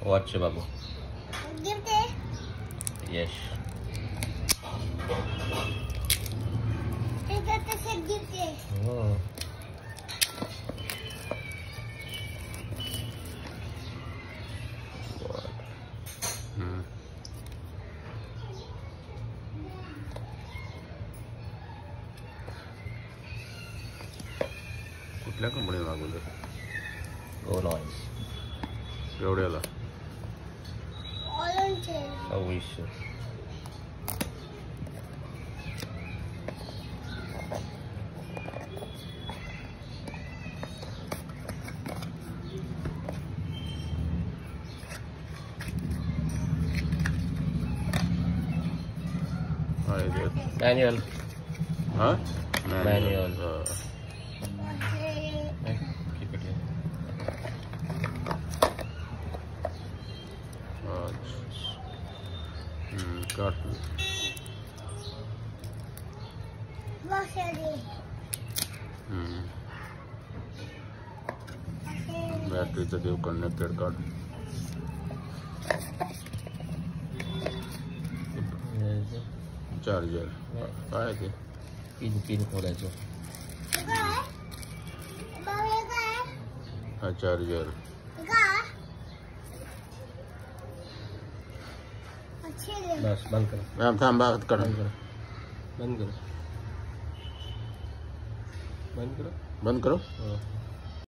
Watch बाबू gift आहे. यश त्याच्यात तसं गिफ्ट आहे. हो कुठल्या कंपनी मागवले? गो नॉईस एवढ्याला ऑलनचे 2600 मॅन्युअल हां मॅन्युअल बॅटरीचं देव कनेक्टेड कार्ड चार्जर काय ते पिन खोलायचं हा चार्जर बस बंद कर मॅम थांबा करा बंद कर बंद करो बंद करो हो